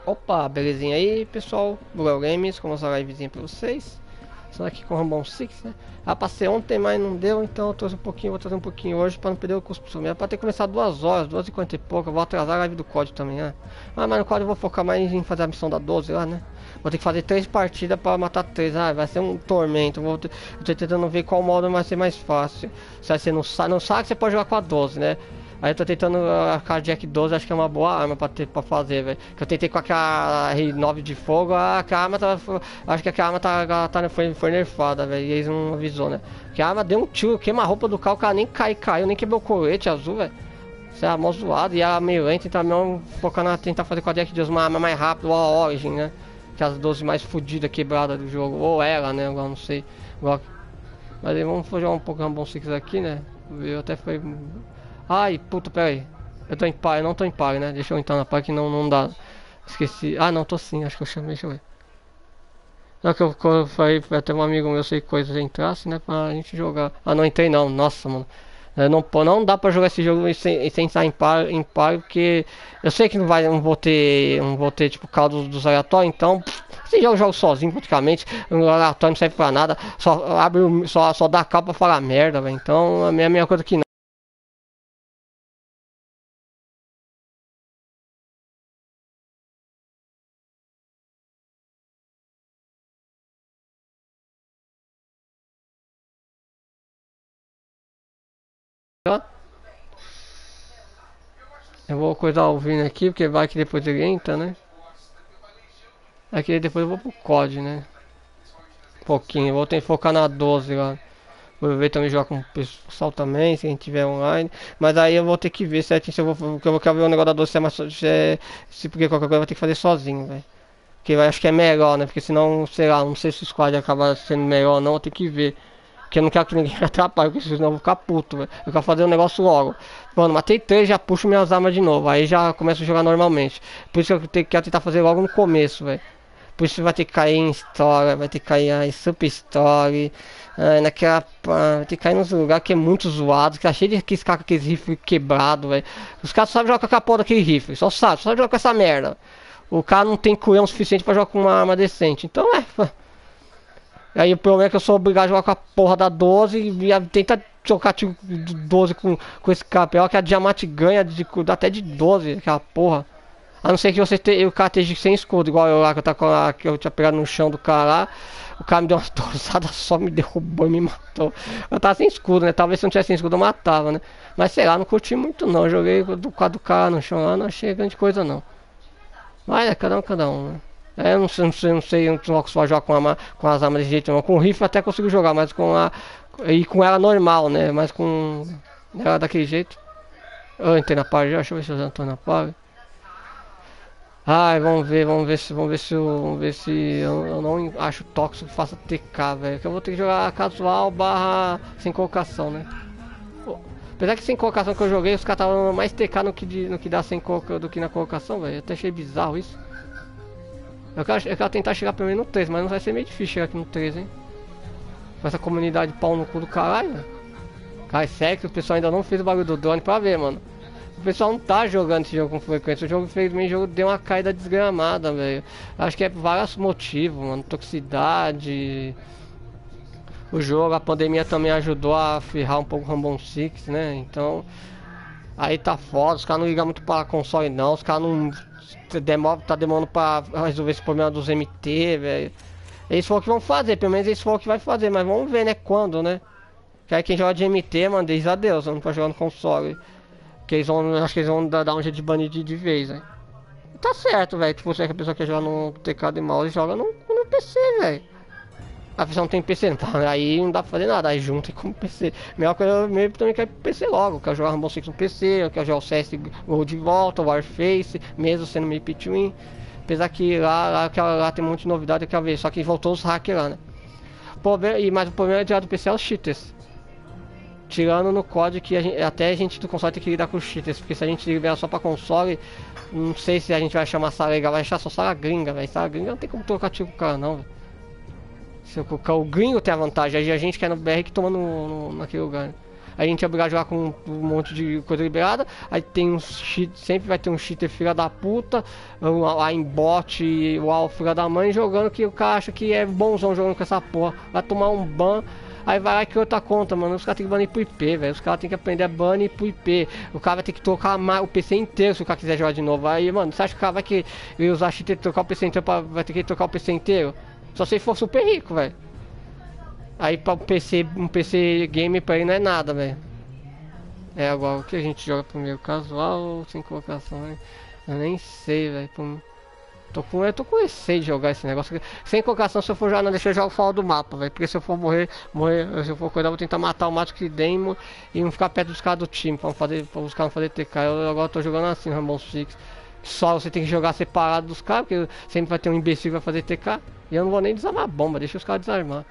Opa, belezinha aí, pessoal? Google Games, como essa livezinha pra vocês. Estou aqui com o Rainbow Six, né? Ah, passei ontem, mas não deu, então eu trouxe um pouquinho, vou trazer um pouquinho hoje pra não perder o costume. Era pra ter começado 2 horas, 2h50 e pouco, eu vou atrasar a live do COD também, né? Mas no COD eu vou focar mais em fazer a missão da 12 lá, né? Vou ter que fazer 3 partidas pra matar 3, vai ser um tormento. Eu tô tentando ver qual modo vai ser mais fácil. Se vai ser no saque, você pode jogar com a 12, né? Aí eu tô tentando a Cardiac 12, acho que é uma boa arma pra fazer, velho. Que eu tentei com aquela R9 de fogo, que a arma tá. Acho que aquela arma foi nerfada, velho. E eles não avisou, né? Que a arma deu um tiro, queima a roupa do carro, o cara nem caiu, nem quebrou o colete azul, velho. Isso é mó zoado. E ela meio lenta, então mesmo focando a tentar fazer com a Cardiac 12 uma arma mais rápida, ou a Origin, né? Que as 12 mais fodidas, quebradas do jogo. Ou ela, né? Agora não sei. Agora... Mas aí vamos jogar um pouco Rainbow Six aqui, né? Eu até foi. Ai, puta, pera aí. Eu tô em par, eu não tô em par, né? Deixa eu entrar na par que não dá. Esqueci. Ah, não, tô sim, acho que eu chamei, deixa eu ver. Só que eu falei até um amigo meu, sei que coisa entrasse, né? Pra gente jogar. Ah, não entrei não, nossa, mano. Não dá pra jogar esse jogo sem estar em par, porque eu sei que não vou ter tipo caldo dos aleatórios, então você joga sozinho praticamente, o aleatório não serve pra nada, só dá cal pra falar merda, velho. Então a minha coisa que não. Eu vou coisar o Vini aqui, porque vai que depois ele entra, né? Aqui depois eu vou pro COD, né? Um pouquinho, vou ter que focar na 12 lá. Vou ver também jogar com o pessoal também, se a gente tiver online. Mas aí eu vou ter que ver certinho se eu vou. Porque eu quero ver o negócio da 12 se é mais. Se porque qualquer coisa eu vou ter que fazer sozinho, velho. Porque eu acho que é melhor, né? Porque senão, sei lá, não sei se o squad acaba sendo melhor ou não, eu tenho que ver. Porque eu não quero que ninguém me atrapalhe, porque senão eu vou ficar puto, velho. Eu quero fazer o negócio logo. Mano, matei 3, já puxo minhas armas de novo. Aí já começo a jogar normalmente. Por isso que quero tentar fazer logo no começo, velho. Por isso vai ter que cair em Story, vai ter que cair em Super Story. Vai ter que cair nos lugares que é muito zoado, que tá cheio de aqueles caras com aqueles rifles quebrados, velho. Os caras só sabem jogar com aquela porra daquele rifle, só sabe jogar com essa merda. O cara não tem culhão suficiente pra jogar com uma arma decente. Então aí o problema é que eu sou obrigado a jogar com a porra da 12 e tentar trocar tiro de 12 com esse capel que a Diamante ganha até de 12, aquela porra. A não ser que o cara esteja sem escudo, igual eu lá que eu tinha pegado no chão do cara lá. O cara me deu uma torçada só, me derrubou e me matou. Eu tava sem escudo, né? Talvez se eu não tivesse sem escudo eu matava, né? Mas sei lá, não curti muito não. Eu joguei do quadro do cara no chão lá, não achei grande coisa não. Mas é cada um, né? Eu não sei, eu não só jogar com as armas desse jeito não. Com o rifle até consigo jogar, mas com ela normal, né? Mas com ela daquele jeito. Eu entrei na parede, deixa eu ver se eu já tô na parede. Ai, vamos ver se eu não acho tóxico que faça TK, velho. Que eu vou ter que jogar casual barra sem colocação, né? Pô, apesar que sem colocação que eu joguei, os caras estavam mais TK no que dá sem colocação do que na colocação, velho. Até achei bizarro isso. Eu quero tentar chegar primeiro no 3, mas não vai ser meio difícil chegar aqui no 3, hein? Com essa comunidade pau no cu do caralho, velho. Cara, é sério que o pessoal ainda não fez o bagulho do drone pra ver, mano. O pessoal não tá jogando esse jogo com frequência. O jogo, infelizmente, o jogo deu uma caída desgramada, velho. Acho que é por vários motivos, mano. Toxicidade. O jogo, a pandemia também ajudou a ferrar um pouco o Rainbow Six, né? Então, aí tá foda. Os caras não ligam muito pra console, não. Os caras não. Tá demorando pra resolver esse problema dos MT, velho. Eles foram que vão fazer, pelo menos eles foram que vai fazer, mas vamos ver, né? Quando, né? Que aí quem joga de MT, mano, diz adeus, não pode jogar no console. Que eles vão, acho que eles vão dar um jeito de banir de vez, velho. Tá certo, velho. Tipo, se a pessoa quer jogar no teclado e mouse, joga no PC, velho. A pessoa não tem PC, não, aí não dá pra fazer nada, aí junta com o PC. Melhor coisa, eu mesmo também quero PC logo. Eu quero jogar Rainbow Six no PC, eu quero jogar o CS Gol de volta, o Warface, mesmo sendo meio pitwin. Apesar que lá tem muita novidade, eu quero ver. Só que voltou os hackers lá, né? Mas o problema de lá do PC é os cheaters. Tirando no código que até a gente do console tem que lidar com os cheaters, porque se a gente libera só pra console, não sei se a gente vai chamar sala legal, vai achar só sala gringa, velho. Sala gringa não tem como trocar tiro com o cara, não, velho. Se eu colocar o gringo tem a vantagem, aí a gente que é no BR que toma naquele lugar. Né? a gente é obrigado a jogar com um monte de coisa liberada. Aí tem uns cheat, sempre vai ter um cheater filha da puta, lá em bot, o filha da mãe jogando que o cara acha que é bonzão jogando com essa porra. Vai tomar um ban. Aí vai lá e cria outra conta, mano. Os caras tem que banir pro IP, velho. Os caras tem que aprender a banir pro IP. O cara vai ter que trocar o PC inteiro se o cara quiser jogar de novo. Aí, mano, você acha que o cara vai que usar cheater e trocar o PC inteiro vai ter que trocar o PC inteiro? Só se ele for super rico, velho. Aí pra um PC game pra ele não é nada, velho. É, agora o que a gente joga primeiro? Casual ou sem colocação, né? Eu nem sei, velho. Eu tô com receio de jogar esse negócio. Sem colocação, se eu for jogar, não deixa eu jogar fora do mapa, velho. Porque se eu for morrer, se eu for cuidar, eu vou tentar matar o Mato que Demo e não ficar perto dos caras do time, pra os caras não fazer TK. Eu agora tô jogando assim, Rainbow Six. Só você tem que jogar separado dos caras, porque sempre vai ter um imbecil que vai fazer TK. E eu não vou nem desarmar a bomba, deixa os caras desarmar.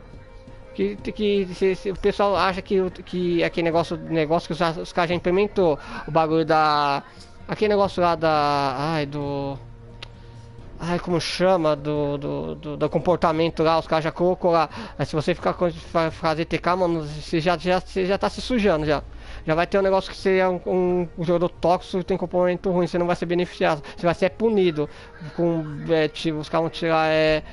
Se o pessoal acha que aquele negócio que os caras já implementou, o bagulho da. Aquele negócio lá como chama? Do comportamento lá, os caras já colocou lá. Aí se você ficar fazer TK, mano, você já tá se sujando já. Já vai ter um negócio que você é um jogador tóxico, tem comportamento ruim, você não vai ser beneficiado, você vai ser punido. Os caras vão tirar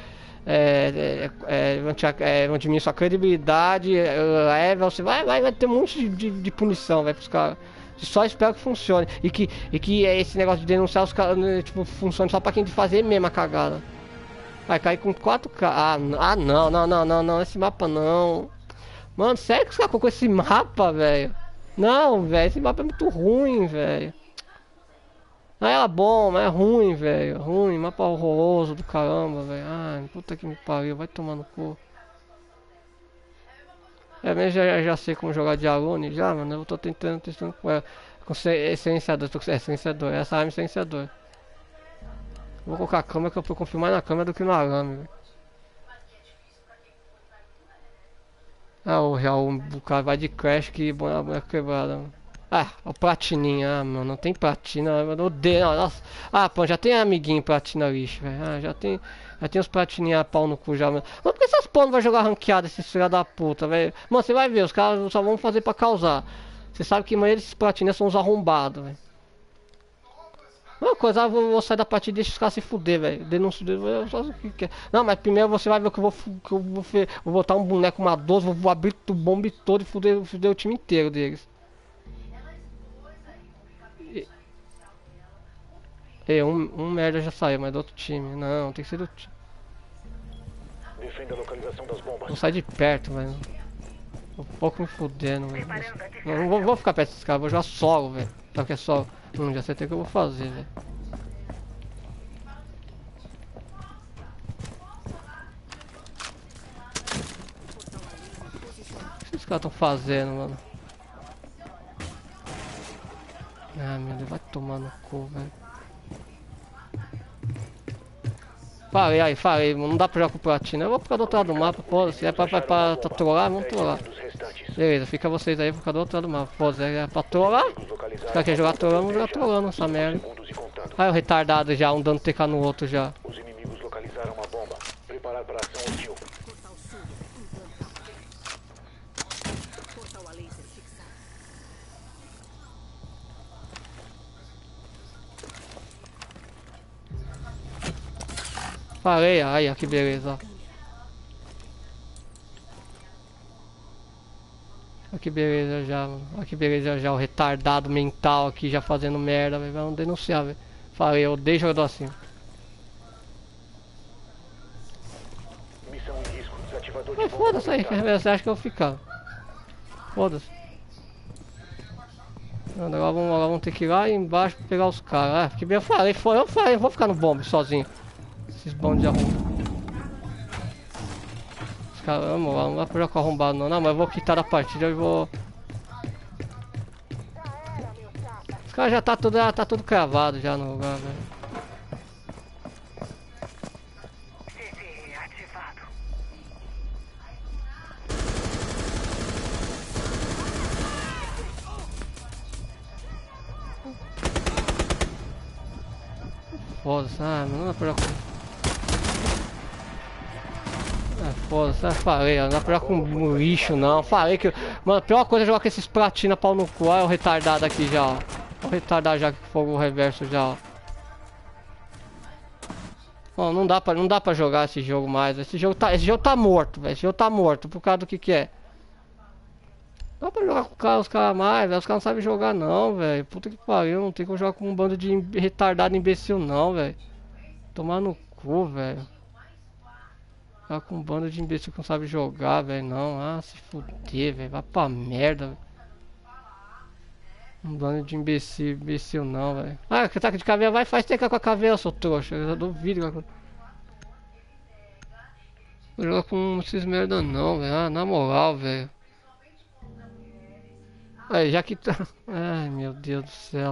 vão diminuir sua credibilidade, level, você vai ter um monte de punição, vai pros caras. Só espero que funcione. E que esse negócio de denunciar os caras, tipo, funcione só pra quem de fazer mesmo a cagada. Vai cair com 4K. Não, esse mapa não. Mano, sério que os caras colocou esse mapa, velho? Não, velho, esse mapa é muito ruim, velho. Não é bom, mas é ruim, velho. Ruim, mapa horroroso do caramba, velho. Ai, puta que me pariu, vai tomar no cu. Mesmo já sei como jogar de Alone já, mano. Eu tô testando com ela. Com silenciador, tô com silenciador. Essa arma é silenciador. Vou colocar a câmera que eu confio mais na câmera do que no arame, velho. O cara vai de crash que boneca quebrada, mano. O platininha, mano, não tem platina, eu odeio, nossa. Pô, já tem amiguinho platina lixo, velho. Já tem os platininha pau no cu já, mano. Mas por que essas porra não vai jogar ranqueada, esses filha da puta, velho? Mano, você vai ver, os caras só vão fazer pra causar. Você sabe que a maioria desses platininhas são uns arrombados, velho. Uma coisa, eu vou sair da partida e deixa os caras se fuder, velho. Denúncio dele, só o que quer. Não, mas primeiro você vai ver que eu vou botar um boneco, uma 12, vou abrir o bombe todo e fuder o time inteiro deles. Um merda já saiu, mas do outro time. Não, tem que ser do time. Defenda a localização das bombas. Vou sair de perto, velho. Tô um pouco me fudendo, velho. Não vou ficar perto desses caras, vou jogar solo, velho. Sabe o que é solo? Já sei até o que eu vou fazer, velho. O que esses caras estão fazendo, mano? Meu Deus, vai tomar no cu, velho. Falei, não dá pra jogar com platina. Eu vou ficar do outro lado do mapa, foda-se. É pra trollar, vamos trollar. Beleza, fica vocês aí, vou ficar do outro lado do mapa. Foda-se, é pra trollar. Se o cara quer jogar trollando, vamos jogar trollando essa merda. O retardado já, um dando TK no outro já. Os inimigos localizaram uma bomba. Preparar para ação hostil. Falei, aí, que beleza. Olha que beleza já, mano. Olha que beleza já, o retardado mental aqui já fazendo merda, velho. Vamos denunciar, velho. Falei, eu odeio jogador assim. Missão em risco. Desativador de bomba. Foda-se aí, você acha que eu vou ficar? Foda-se. Agora vamos ter que ir lá embaixo pra pegar os caras. Que bem, eu falei, eu vou ficar no bombe sozinho. Esses bondes de arrombado. Os caras, vamos lá, não dá pra jogar com arrombado não. Não, mas eu vou quitar da partida e vou... Os caras já tá tudo cravado já no lugar, velho. Foda-se, não dá pra jogar com... foda-se, eu falei, ó, não dá pra jogar com lixo não. Falei que. Mano, a pior coisa é jogar com esses platina pau no cu. Olha o retardado aqui já, ó. Olha o retardado já que fogo reverso já, ó. Bom, não dá pra jogar esse jogo mais. Esse jogo tá morto, velho. Esse jogo tá morto, por causa do que é. Não dá pra jogar com os caras mais, velho. Os caras não sabem jogar não, velho. Puta que pariu, não tem como jogar com um bando de retardado imbecil não, velho. Tomar no cu, velho. Jogar com um bando de imbecil que não sabe jogar, velho. Não, ah, se fuder, velho. Vai pra merda, velho. Um bando de imbecil não, velho. Ah, que tá de caveira, vai, faz teca com a caveira, seu trouxa. Eu duvido. Não joga com esses merda não, velho. Ah, na moral, velho. Aí, já que tá. Ai, meu Deus do céu.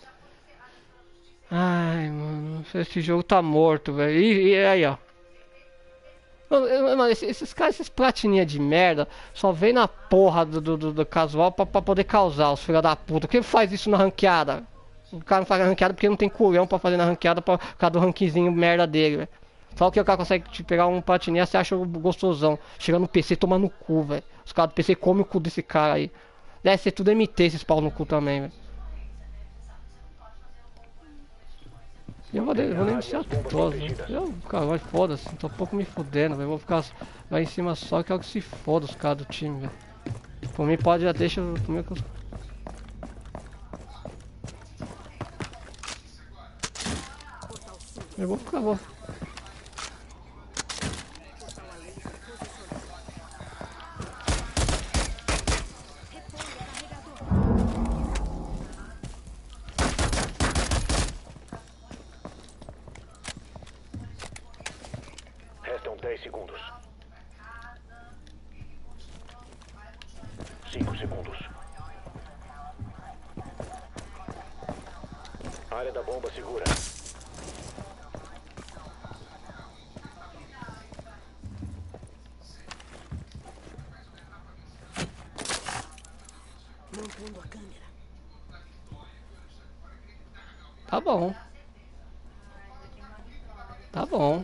Ai, mano. Esse jogo tá morto, velho. E aí, ó. Mano, esses caras, esses platininha de merda, só vem na porra do casual pra poder causar, os filha da puta. Quem faz isso na ranqueada? O cara não faz na ranqueada porque não tem culhão pra fazer na ranqueada por causa do rankzinho merda dele, velho. Só que o cara consegue te pegar um platininha, você acha gostosão. Chega no PC e toma no cu, velho. Os caras do PC comem o cu desse cara aí. Deve ser tudo MT esses pau no cu também, velho. Eu vou denunciar todos, né? Eu, cara, vai foda-se, tô um pouco me fudendo, velho. Vou ficar lá em cima só que é o que se foda os caras do time, velho. Por mim pode já deixa eu comer com os... Eu vou ficar, vou. Restam 10 segundos. 5 segundos. Área da bomba segura. Montando a câmera. Tá bom. Tá bom.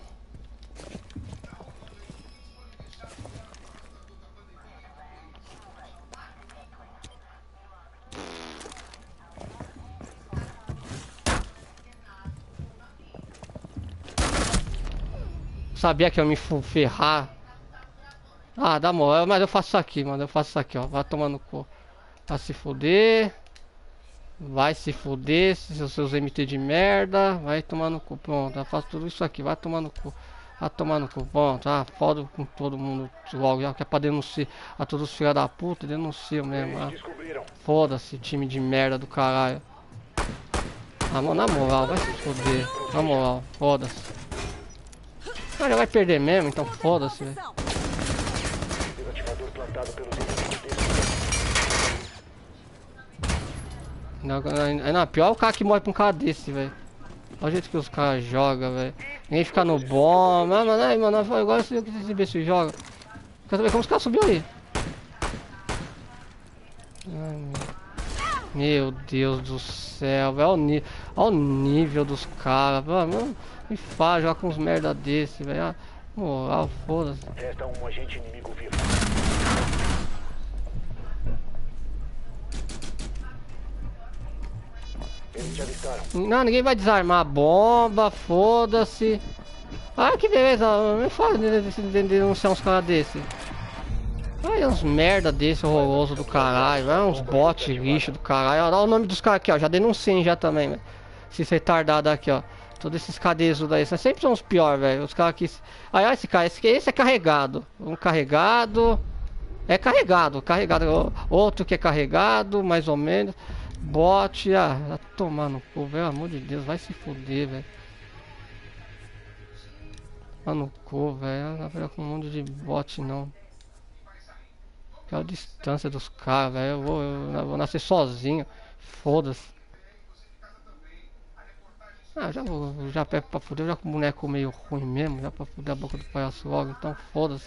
Sabia que eu ia me ferrar. Ah, dá moral, mas eu faço isso aqui, mano. Eu faço isso aqui, ó. Vai tomar no cu. Vai se fuder. Vai se fuder, seus MT de merda. Vai tomar no cu. Pronto, eu faço tudo isso aqui. Vai tomar no cu. Vai tomar no cu. Pronto, ah, foda com todo mundo logo. Já que é pra denunciar a todos os filha da puta, denuncia mesmo. Ah. Foda-se, time de merda do caralho. Ah, mano, na moral, vai se fuder. Na moral, foda-se. Ah, já vai perder mesmo, então foda-se, velho. Desativador plantado pelos inimigos. Não, pior é o cara que morre pra um cara desse, velho. Olha o jeito que os caras jogam, velho. Ninguém fica no bom. Mano, agora eu sei o que esse imbecil joga. Quer saber como os caras subiu aí? Ai, meu Deus do céu, velho. Olha o nível dos caras, mano. Me faz jogar com uns merda desse, velho. Ah, moral, foda-se. Resta um agente inimigo vivo. Eles te avistaram. Não, ninguém vai desarmar a bomba, foda-se. Ah, que beleza, me fala de denunciar uns caras desse. Olha uns merda desse horroroso do caralho, olha uns bots lixo do caralho. Olha o nome dos caras aqui, ó, já denunciei já também, velho. Esses retardados aqui, ó. Todos esses cadesos daí, sempre são os piores, velho. Os caras que... Aí, olha esse cara, esse é carregado. Um carregado... É carregado. Outro que é carregado, mais ou menos. Bot, vai tomar no cu, pelo amor de Deus, vai se fuder, velho. Vai no cu, velho. Não vai com um monte de bot, não. Aquela distância dos caras, velho. Eu vou nascer sozinho. Foda-se. Ah, já pego pra fuder, já com o boneco meio ruim mesmo, já pra fuder a boca do palhaço logo, então foda-se.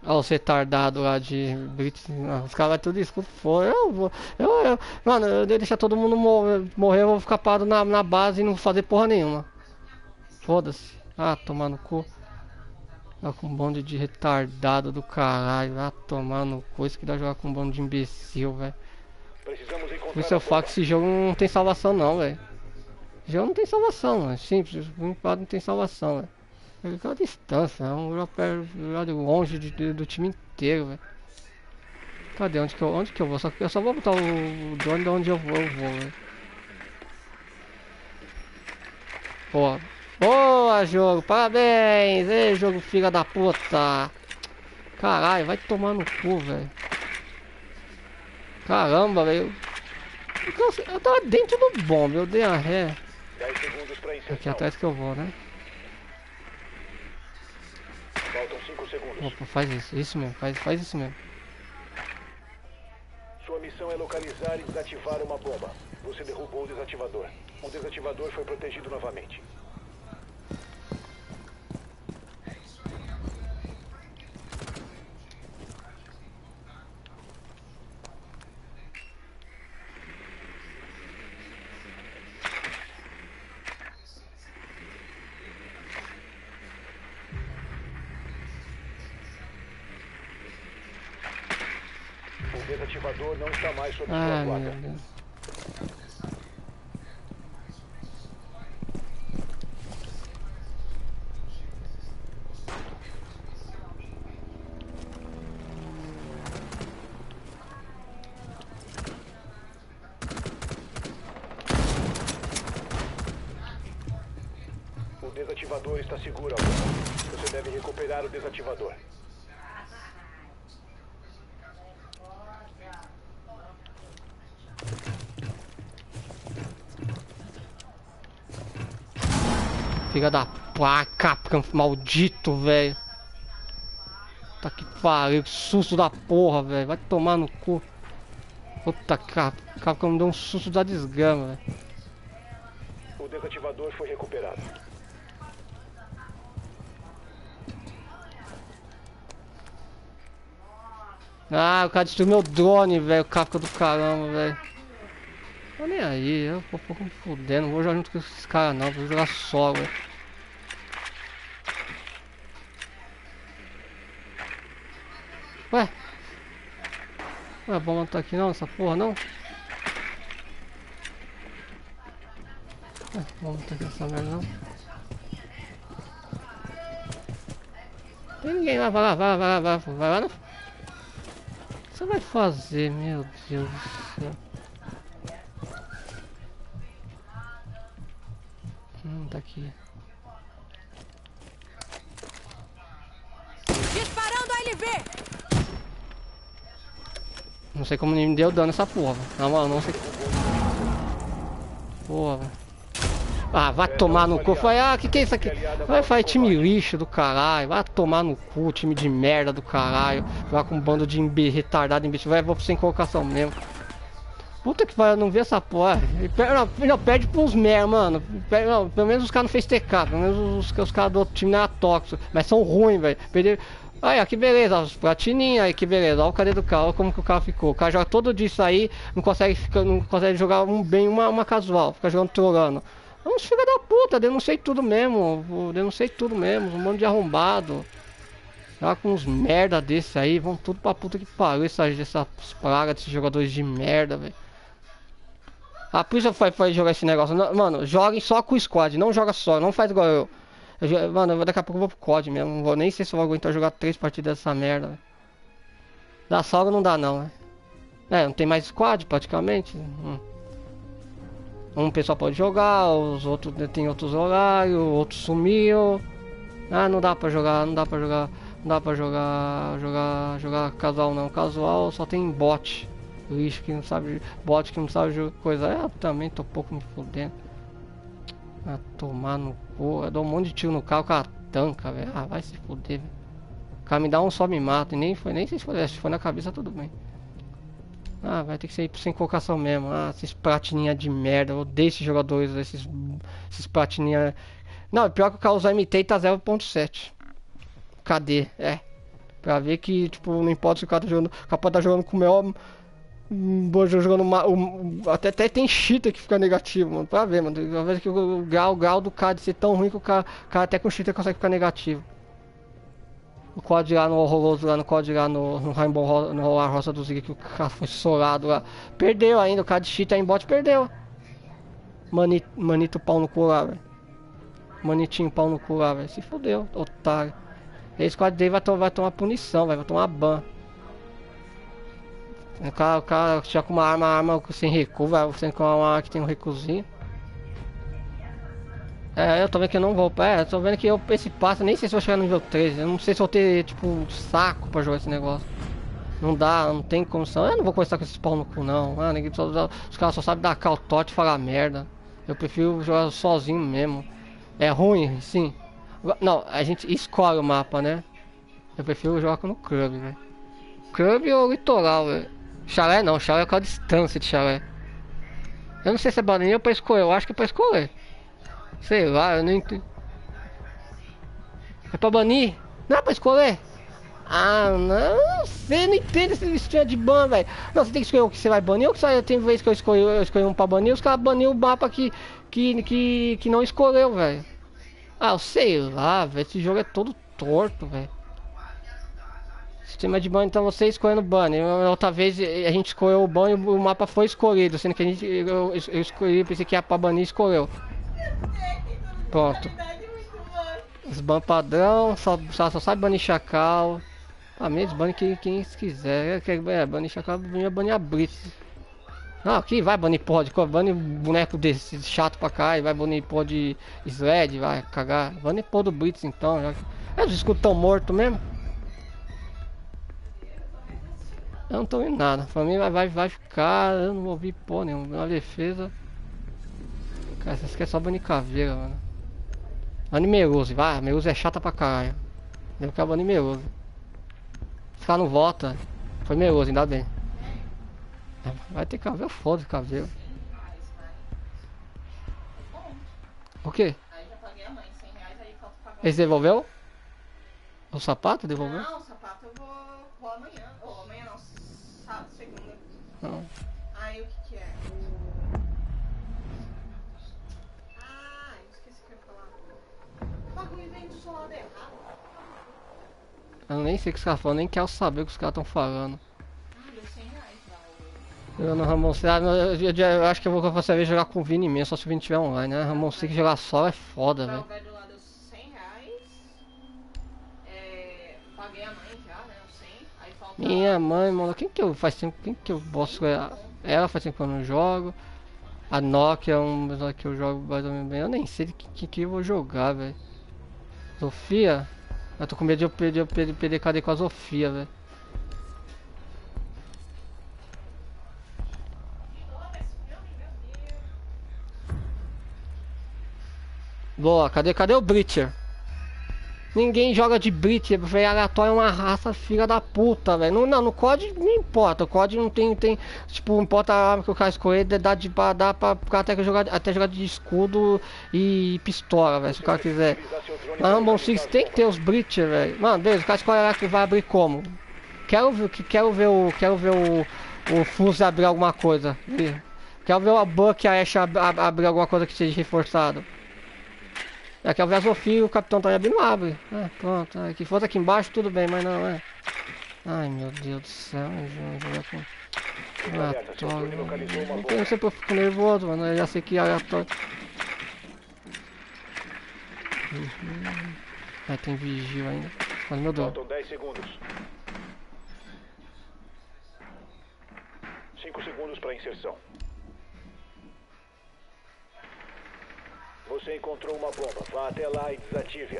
Olha os retardados lá de Blitz. Os caras vai tudo escuro fora. Eu vou. Mano, eu devo deixar todo mundo morrer, eu vou ficar parado na base e não fazer porra nenhuma. Foda-se. Ah, tomar no cu. Jogar com um bando de retardado do caralho. Ah, tomar no cu. Isso que dá jogar com um bando de imbecil, velho. Precisamos Por encontrar isso eu a falo bomba. que esse jogo não tem salvação não, velho. Esse jogo não tem salvação, mano. Simples. O empate não tem salvação, velho. Ele fica a distância. É um jogo longe do time inteiro, velho. Cadê? Onde que eu vou? Eu só vou botar o drone de onde eu vou, velho. Boa. Boa, jogo. Parabéns. Ei, jogo filha da puta. Caralho, vai tomar no cu, velho. Caramba, velho. Eu tava dentro do bombe, eu dei a ré. 10 segundos para inserção. Aqui atrás que eu vou, né? Faltam 5 segundos. Opa, faz isso. Isso mesmo, faz isso mesmo. Sua missão é localizar e desativar uma bomba. Você derrubou o desativador. O desativador foi protegido novamente. O desativador não está mais sob sua Ai, meu guarda. Deus. O desativador está seguro agora. Você deve recuperar o desativador. Filha da Capcom, maldito, velho. Tá que pariu, que susto da porra, velho. Vai tomar no cu. Puta Capcom me deu um susto da desgrama, velho. O desativador foi recuperado. Ah, o cara destruiu meu drone, velho. Capcom do caramba, velho. Tô nem aí, eu vou pouco me fudendo. Não vou jogar junto com esses caras, não. Vou jogar só, velho. Ué? Ué, a bomba não tá aqui não, essa porra não? Ué, a bomba não tá aqui essa merda não. Tem ninguém lá, vai lá. O que você vai fazer, meu Deus do céu? Tá aqui. Disparando a LV! Não sei como nem me deu dano essa porra. Na moral, não sei. Porra, velho. Ah, vai tomar no cu. Foi, que é isso aqui? Vai time lixo do caralho. Vai tomar no cu, time de merda do caralho. Vai com um bando de retardado em bicho. Vai, vou sem colocação mesmo. Puta que pariu, eu não vi essa porra. Não, perde pros merda, mano. Não, pelo menos os caras não fez TK. Pelo menos os caras do outro time não eram tóxicos. Mas são ruins, velho. Perderam. Olha que beleza, os platininhos aí, que beleza. Olha o cadê do carro, olha como que o carro ficou. O cara joga todo disso aí, não consegue jogar bem uma casual, fica jogando trolando. Uns filha da puta, denunciei tudo mesmo. Um monte de arrombado. Joga com uns merda desse aí, vão tudo pra puta que pariu, essas pragas desses jogadores de merda, velho. A polícia foi jogar esse negócio. Não, mano, joguem só com o squad, não joga só, não faz igual eu. Mano, daqui a pouco eu vou pro COD mesmo. Não vou nem sei se eu vou aguentar jogar 3 partidas dessa merda, véio. Da salga não dá não, né? Não tem mais squad praticamente. Um pessoal pode jogar, os outros tem outros horários, outros sumiu. Ah, não dá pra jogar, não dá pra jogar casual não. Casual só tem bot. Lixo que não sabe, bot que não sabe jogar coisa. Eu também tô pouco me fudendo. Ah, tomar no cu, eu dou um monte de tiro no carro, o cara tanca, velho. Ah, vai se fuder, velho. O cara me dá um só me mata. E nem sei se foi na cabeça, tudo bem. Ah, vai ter que ser sem colocação mesmo. Ah, esses platininha de merda. Eu odeio esses jogadores, esses platininha. Não, pior que o carro usa MT e tá 0.7. Cadê? Pra ver que, tipo, não importa se o cara tá jogando. O cara pode estar jogando com o melhor. Jogando até tem cheater que fica negativo, mano. Pra ver, mano. Uma vez que o grau do cara de ser tão ruim que o cara até com cheater consegue ficar negativo. O COD lá no horroroso, lá no COD lá no Rainbow no Roça do Zig, que o cara foi solado lá. Perdeu ainda, o cara de cheater em bot perdeu. Manito pau no cu lá, velho. Manitinho pau no cu lá, velho. Se fodeu, otário. Esse COD dele vai tomar punição, vai tomar ban. O cara já com uma arma sem recuo, vai você com uma arma que tem um recuozinho. É, eu tô vendo que eu não vou. É, eu tô vendo que esse passo, nem sei se eu vou chegar no nível 13. Eu não sei se eu vou ter, tipo, saco pra jogar esse negócio. Não dá, não tem condição. Eu não vou começar com esses pau no cu, não. Ah, ninguém os caras só sabem dar caltote e falar merda. Eu prefiro jogar sozinho mesmo. É ruim, sim. Não, a gente escolhe o mapa, né? Eu prefiro jogar no clube, velho. Clube ou litoral, velho. Chalé não, chalé é com a distância de chalé. Eu não sei se é banir ou pra escolher, eu acho que é pra escolher. Sei lá, eu não entendo. É pra banir? Não é pra escolher? Ah, não sei, não entendo esse sistema de ban, velho. Não, você tem que escolher o que você vai banir ou que só tem vez que eu escolhi um pra banir, os caras baniram o mapa que não escolheu, velho. Ah, eu sei lá, velho, esse jogo é todo torto, velho. Sistema de ban, então você escolhendo ban. Outra vez a gente escolheu o ban e o mapa foi escolhido, sendo que eu escolhi, pensei que ia pra banir e escolheu. Pronto. Os ban padrão, só sabe banir chacal. Ah, mesmo banir quem quiser. Banir chacal, banir a Blitz. Não, aqui vai banir porra de cor, banir boneco desse chato pra cá, e vai banir porra de sled, vai cagar. Banir porra do Blitz então. Os escudos tão mortos mesmo. Eu não tô vendo nada. Pra mim vai ficar. Eu não ouvi porra nenhuma. Na defesa. Cara, vocês querem só banir caveira, mano. Banir Meruze, vai. Meruze é chata pra caralho. Deve ficar banir Meruze. Os caras não votam. Foi Meruze, ainda bem. Vai ter caveira, foda-se caveira. O quê? Eles devolveu? O sapato devolveu? Não, o sapato eu vou amanhã. Ou amanhã não, sábado, segunda. Não. Aí o que é? Ah, eu esqueci o que eu ia falar. O bagulho vem do seu lado errado. Eu nem sei o que os caras falam, nem quero saber o que os caras estão falando. Ah, deu R$100 lá. Eu no Ramon eu acho que eu vou saber jogar com o Vini mesmo, só se o Vini tiver online, né? Ramon Six jogar só é foda, velho. O velho do lado deu R$100. Paguei a mãe já, né? O 100. Aí falta. Minha mãe, mano, quem que eu posso escolher? Ela faz tempo que eu não jogo. A Nokia é um que eu jogo mais ou menos bem. Eu nem sei que eu vou jogar, velho. Sofia? Eu tô com medo de eu perder KD com a Sofia, velho. Boa, cadê o Breacher? Ninguém joga de Breacher, velho. Aleatório é uma raça filha da puta, velho. Não, no COD não importa. O COD não tem tipo, não importa a arma que o cara escolher, dá pra até jogar de escudo e pistola, velho. Se o cara quiser. Na Rainbow Six tem que ter os Breacher, velho. Mano, beleza, o cara escolhe lá que vai abrir como? Quero ver o Fuse abrir alguma coisa. Quero ver o Buck e a Ashe abrir alguma coisa que seja reforçado. Quero ver a Sofia e o Capitão tá abrindo, não abre. Ah, pronto. Que fosse aqui embaixo, tudo bem, mas não é. Ai, meu Deus do céu. Jogar com aleatório. Eu não sei porque eu fico nervoso, mano. Eu já sei que é aleatório. Aí tem vigil ainda. Mas meu Deus. Faltam 10 segundos. 5 segundos para inserção. Você encontrou uma bomba. Vá até lá e desative-a.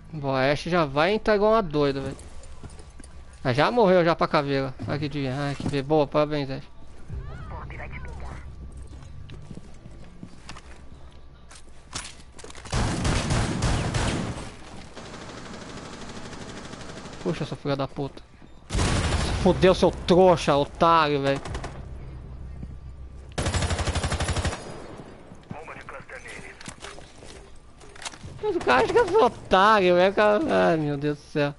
Bom, a Ashe já vai entrar igual uma doida, velho. Ah, já morreu já pra caveira. Olha que dia. Ai, que boa, parabéns, Ashe. Puxa, sua filha da puta. Fudeu, seu trouxa, otário, velho. Mas o cara acha que eu sou otário, velho. Ai, meu Deus do céu.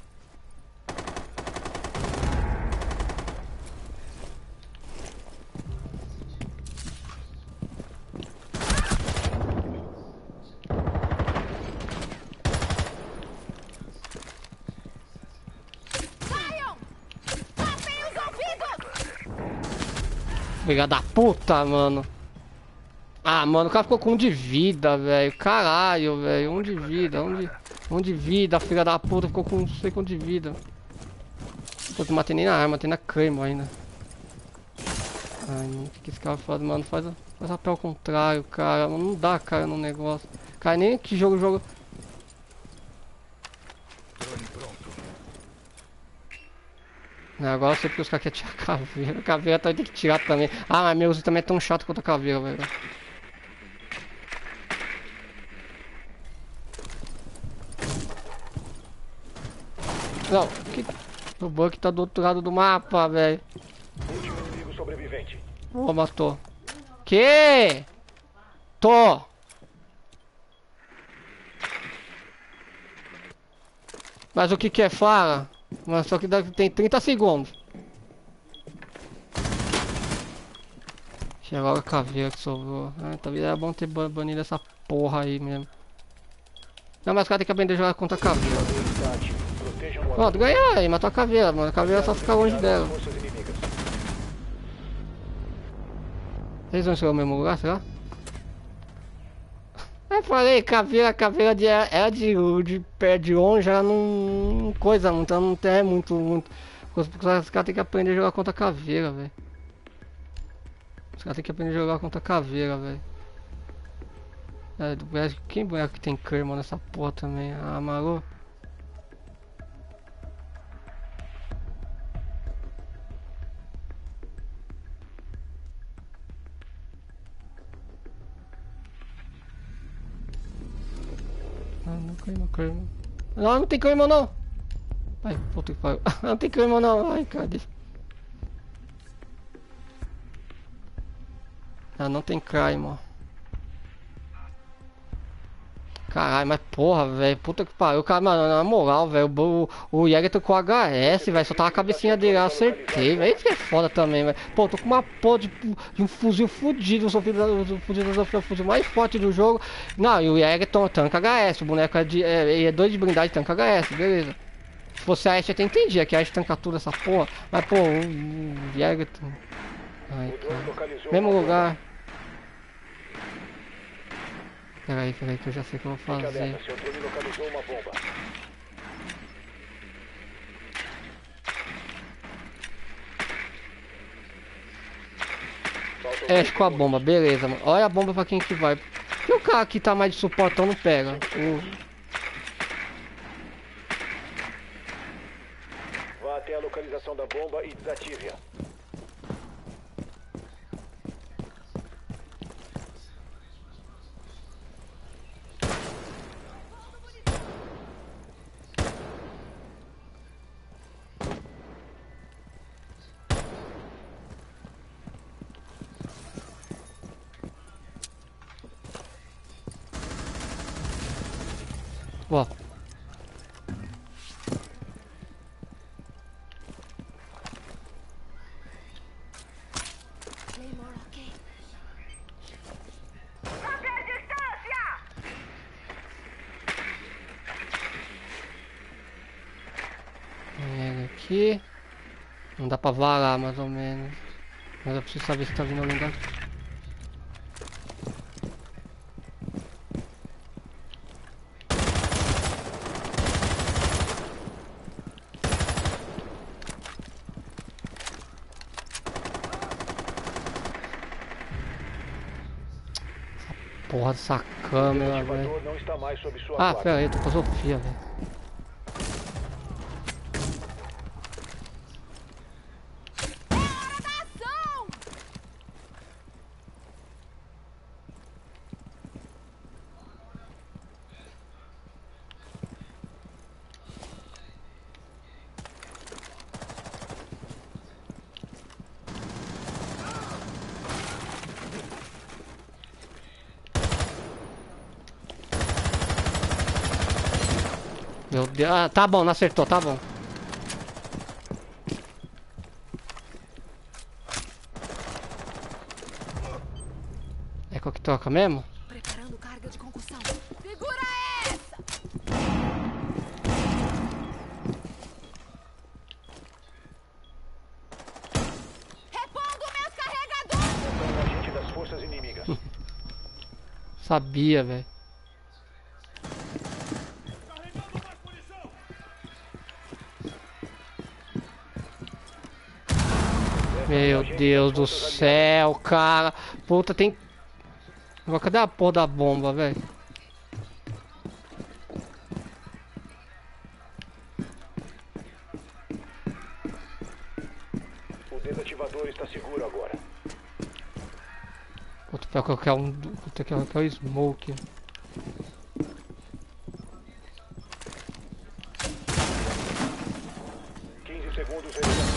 Filha da puta, mano. Ah, mano, o cara ficou com 1 de vida, velho. Caralho, velho. 1 de vida, 1 de vida, filha da puta. Ficou com não sei quanto de vida. Pô, não matei nem na arma, matei na Claymore ainda. Ai, mano, que esse cara faz, mano? Faz papel ao contrário, cara. Não dá cara no negócio. Cara, nem que jogo. Não, agora eu sei porque os caras querem tirar a caveira. A caveira tá tem que tirar também. Ah, mas meu uso também é tão chato quanto a caveira, velho. Não, o Buck tá do outro lado do mapa, velho. Último inimigo sobrevivente. Oh, matou. Que? Tô. Mas o que que é? Fala. Mas só que tem 30 segundos. Chegou a caveira que sobrou. Ah, talvez era bom ter banido essa porra aí mesmo. Não, mas o cara tem que aprender a jogar contra a caveira. Pronto, ganhou aí, matou a caveira, mano. A caveira só fica longe dela. Eles vão chegar no mesmo lugar, será? Eu falei, caveira ela de pé de longe, ela não coisa muito, ela não tem muito. Os caras tem que aprender a jogar contra a caveira, velho. Os caras tem que aprender a jogar contra a caveira, velho. Quem boneco que tem crema nessa porra também? Ah, maluco. Ah, não crema. Não, não tem crema não. Ai, puta que pariu. Não tem crema não. Ai, cadê? Ah, não tem crime, caralho, mas porra, velho, puta que pariu, cara, mano, na moral, velho, o Jäger tô com HS, velho, só tava a cabecinha dele, eu acertei, velho, isso que é foda também, velho, pô, tô com uma porra de um fuzil fudido, sou o fuzil mais forte do jogo, não, e o Jäger tanca HS, o boneco é 2 de blindagem, tanca HS, beleza. Se fosse a Ashe, eu até entendia que a Ashe tanca tudo essa porra, mas pô, o Jäger... Ai, cara, mesmo lugar. Peraí, que eu já sei o que eu vou fazer. Ashe com a bomba, beleza, mano. Olha a bomba pra quem que vai. E o cara que tá mais de suportão não pega? Vá até a localização da bomba e desative-a. Ó. Aqui. Não dá pra varar mais ou menos. Mas eu preciso saber se tá vindo alguém daqui. Porra dessa O câmera, velho. desativador não está mais sob sua Ah, guarda. pera aí, tô com a Sofia, velho. Meu Deus, ah, tá bom, não acertou, tá bom. É qual que toca mesmo? Preparando carga de concussão. Segura essa! Repondo meus carregadores! São um agente das forças inimigas. Sabia, velho. Meu Deus do céu, cara. Puta, tem... Agora, cadê a porra da bomba, velho? O desativador está seguro agora. Puta, pior que eu quero um... Puta, que eu quero o smoke. 15 segundos.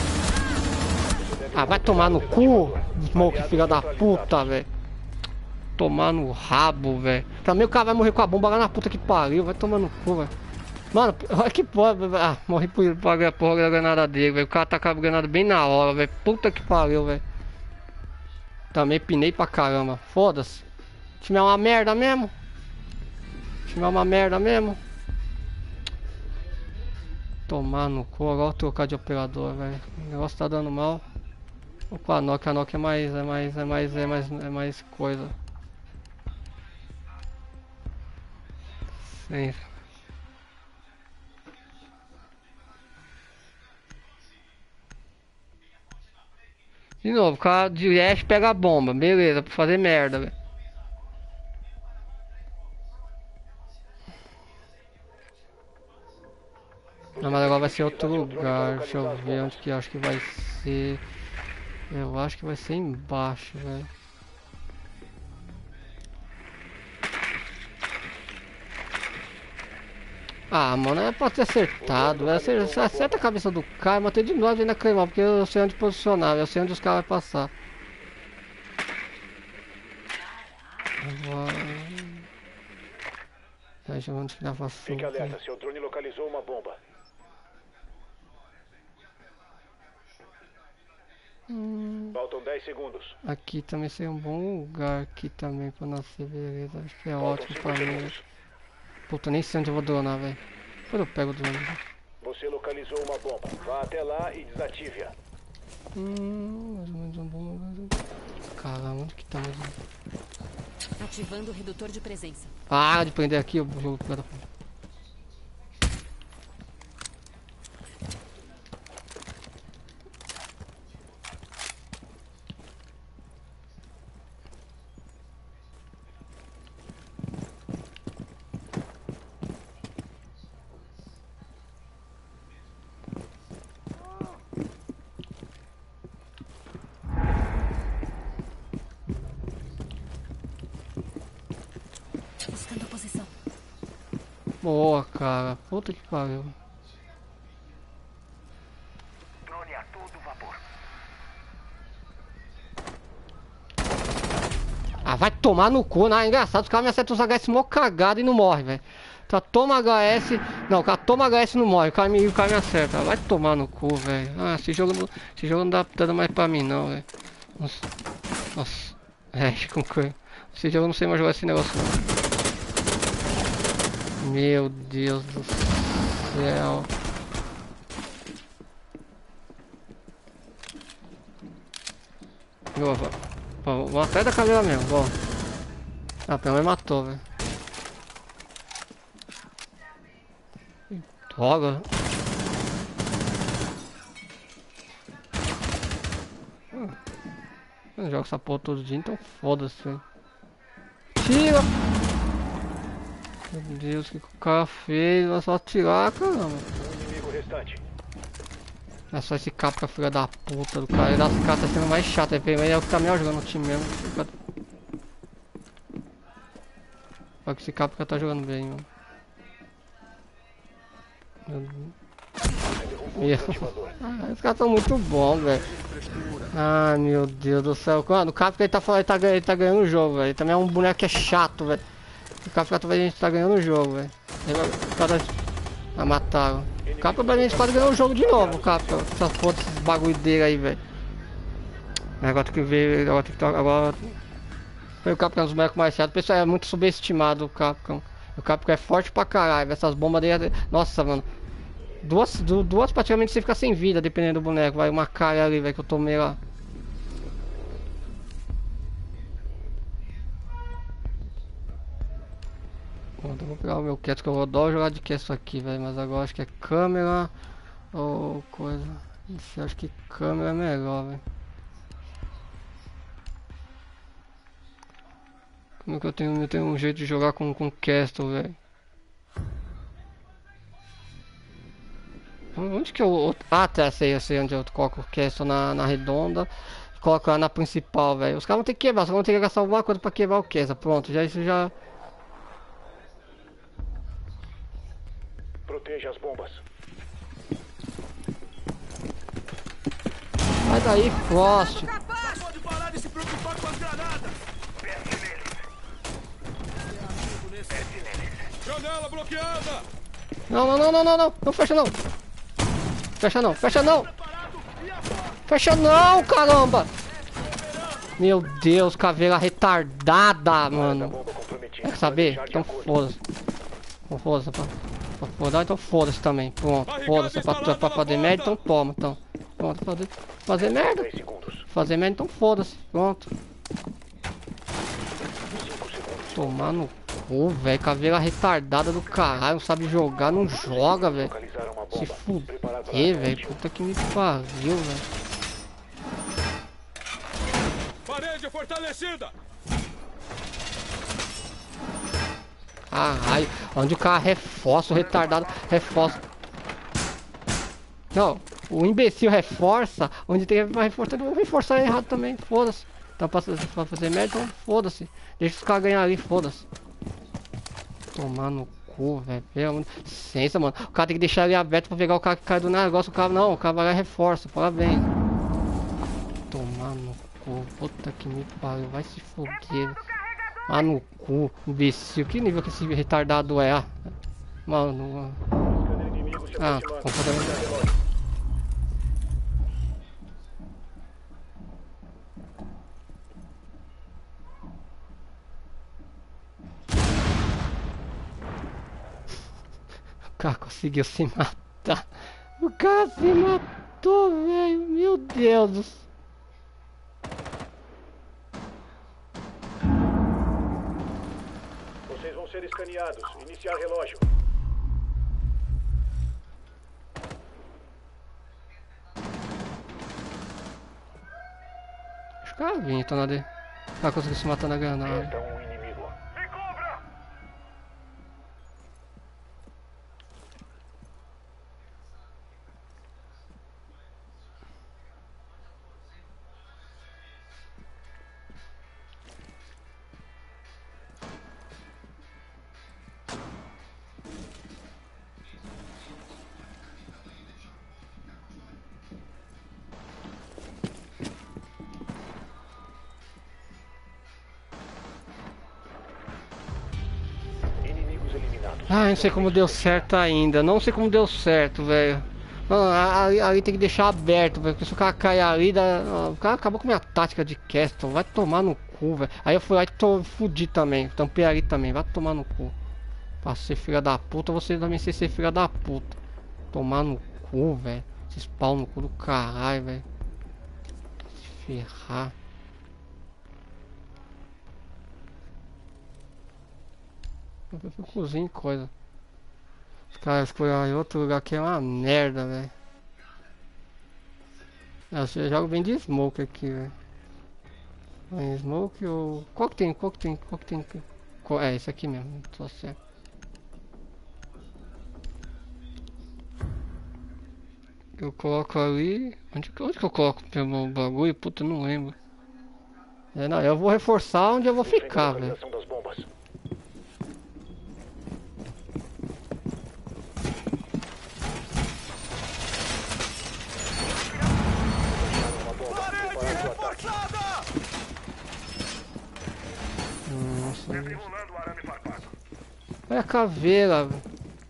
Ah, vai tomar no cu, smoke, filha da puta, velho. Tomar no rabo, velho. Também o cara vai morrer com a bomba lá na puta que pariu. Vai tomar no cu, velho. Mano, olha que porra. Ah, morri por porra da granada dele, velho. O cara tá com a granada bem na hora, velho. Puta que pariu, velho. Também pinei pra caramba. Foda-se. O time é uma merda mesmo. O time é uma merda mesmo. Tomar no cu. Agora eu vou trocar de operador, velho. O negócio tá dando mal. Vou com a Nokia é mais coisa. Sim. De novo, o cara de Ash pega a bomba, beleza, pra fazer merda, velho. Não, mas agora vai ser outro lugar, deixa eu ver onde que eu acho que vai ser. Eu acho que vai ser embaixo, velho. Ah, mano, é pra ter acertado, velho. Você acerta a cabeça do cara, mas tem de novo ainda queimar, porque eu sei onde posicionar, eu sei onde os caras vão passar. Agora... Deixa eu ver onde que dá pra Fique alerta, seu drone localizou uma bomba. Faltam 10 segundos. Aqui também seria um bom lugar aqui também pra nascer, beleza. Acho que é Faltam ótimo 5 pra mim. segundos. Puta, nem sei onde eu vou dronar, velho. Depois eu pego o drone. Você localizou uma bomba. Vá até lá e desative-a. Mais ou menos um bom. Caramba, onde que tá mais um? Ativando o redutor de presença. Para de prender aqui, o jogo. Buscando a posição. Boa, cara. Puta que pariu. Drone a todo vapor. Ah, vai tomar no cu, né? É engraçado, os caras me acertam os HS mó cagado e não morre, velho. Tá, toma HS. Não, o cara toma HS e não morre. O cara me acerta. Vai tomar no cu, velho. Ah, esse jogo não dá dando mais pra mim, não, velho. Nossa. É, com que. Esse jogo eu não sei mais jogar esse negócio, não. Meu Deus do céu. Vou atrás da cadeira mesmo, bom. Ah, pelo menos matou, velho. Droga. Eu não jogo essa porra todo dia, então foda-se, velho. Tira! Meu Deus, o que o cara fez? Vai só atirar, caramba. Um inimigo restante. É só esse capa, filha da puta do cara. Esse cara tá sendo mais chato, mas é o que tá melhor jogando no time mesmo. Olha que esse capa tá jogando bem, mano. Os caras tão muito bons, velho. Ai meu Deus do céu. Mano, o Capcom ele tá falando, ele tá ganhando o jogo, velho. Também é um boneco que é chato, velho. O Capcom a gente tá ganhando o jogo, velho. Os caras mataram. O Capcom a gente pode ganhar o jogo de novo, o Capcom. Essas porra desses bagulho dele aí, velho. Agora tem que ver. Agora tem que. Agora. O Capcom é um dos bonecos mais chatos. O pessoal é muito subestimado, o Capcom. O Capcom é forte pra caralho. Essas bombas dele. Nossa, mano. Duas praticamente você fica sem vida, dependendo do boneco. Vai uma cara ali, velho, que eu tomei lá. Bom, então vou pegar o meu cast, que eu vou dar jogar de cast aqui, velho. Mas agora acho que é câmera ou coisa. Não sei, acho que câmera é melhor, velho. Como é que eu tenho um jeito de jogar com Castle, velho? Onde que eu... Ah, tá, eu sei onde eu coloco o Castle na redonda. Coloco lá na principal, velho. Os caras vão ter que quebrar, só vão ter que gastar alguma coisa pra quebrar o Castle. Pronto, já isso já... Proteja as bombas. Sai daí, Frost. Pode parar de se preocupar com as granadas. Janela bloqueada. Não, não fecha não. Fecha não, fecha não. Fecha não, caramba. Meu Deus, caveira retardada, mano. Quer saber? Então foda-se. Foda-se, foda-se, então foda-se também. Pronto, foda-se, pra fazer merda, então toma, então. Pronto, fazer merda. Fazer merda, então foda-se, pronto. Tomar no cu, velho, caveira retardada do caralho, não sabe jogar, não joga, velho. Se fuder, velho, puta que me pariu, velho. Parede fortalecida. Caralho, onde o cara reforça, o retardado reforça. Não, o imbecil reforça, onde tem que reforçar, eu vou reforçar errado também, foda-se. Então pra fazer merda, então foda-se. Deixa os caras ganhar ali, foda-se. Tomar no cu, velho. Pelo amor de licença, mano. O cara tem que deixar ali aberto pra pegar o cara que cai do negócio. O cara não, o cara vai lá e reforça. Parabéns. Tomar no cu. Puta que me pariu. Vai se foder. Ah, no cu. Imbecil. Que nível que esse retardado é? Mano. Ah, completamente. O cara conseguiu se matar. O cara se matou, velho. Meu Deus do céu. Vocês vão ser escaneados. Iniciar relógio. Os caras vinham, então nada. O cara conseguiu se matar na granada. Resta um inimigo. Inimigos eliminados. Ah, não sei como deu certo ainda. Não sei como deu certo, velho. Ali tem que deixar aberto, velho. Porque se o cara cair ali, o cara acabou com a minha tática de Castle. Vai tomar no cu, velho. Aí eu fui lá e fudi também. Tampei ali também. Vai tomar no cu. Pra ser filha da puta, você também ser filha da puta. Tomar no cu, velho. Esses pau no cu do caralho, velho. Se ferrar. Eu fico cozinhando coisa. Os caras escolheram em outro lugar que é uma merda, velho. Eu jogo bem de smoke aqui, velho. Smoke ou... Qual que tem? É, esse aqui mesmo, tô certo. Eu coloco ali. Onde que eu coloco o bagulho? Puta, eu não lembro. É, não, eu vou reforçar onde eu vou Defenda a ficar, velho. localização das bombas. Acharam uma bomba. Parede Preparar seu ataque. reforçada! Nossa, Derrubando o arame farpado. olha a caveira, velho.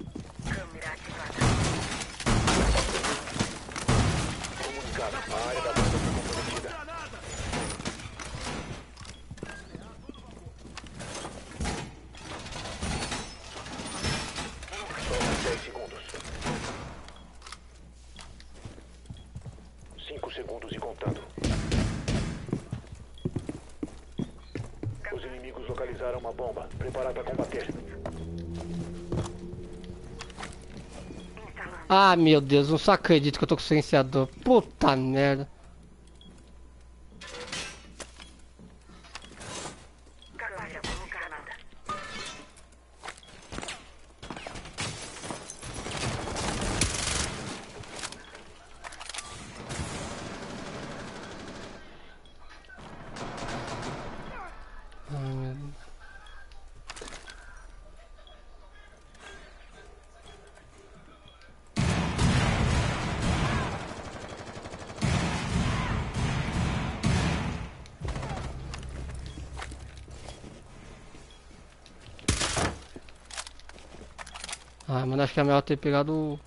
Comunicado. A área da bomba foi comprometida. Granada! Só mais 10 segundos. 5 segundos e contando. Os inimigos localizaram uma bomba. Preparar para combater. Ah, meu Deus, não só acredito que eu tô com silenciador. Puta merda. Ai, meu Deus. Ah, mano, acho que é melhor ter pegado o...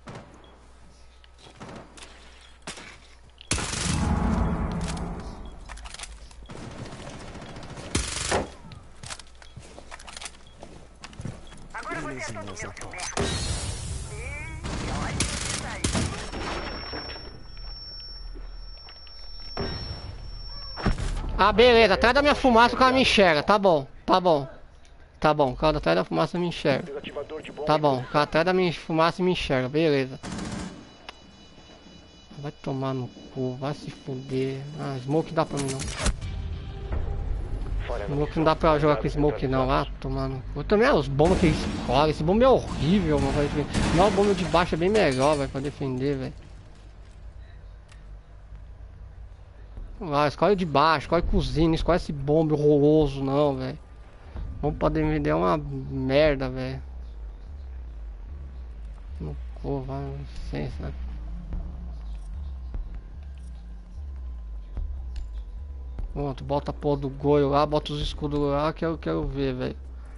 Ah, beleza, atrás da minha fumaça o cara me enxerga, tá bom, tá bom. Tá bom, o cara atrás da fumaça me enxerga. Desativador de bomba. Tá bom, o cara atrás da minha fumaça me enxerga, beleza. Vai tomar no cu, vai se fuder. Ah, smoke dá pra mim não. Falha na Smoke missão. não dá pra jogar com smoke não, ah, tomar no cu. Também os bombas que escolhe, esse bomba é horrível, mano. Não, o bomba de baixo é bem melhor, velho, pra defender, velho. Ah, escolhe de baixo, escolhe cozinha, escolhe esse bomba horroroso não, velho. Bomba pra defender é uma merda, velho. No cu, vai, licença. Pronto, bota a porra do goio lá, bota os escudos lá que eu quero ver, velho.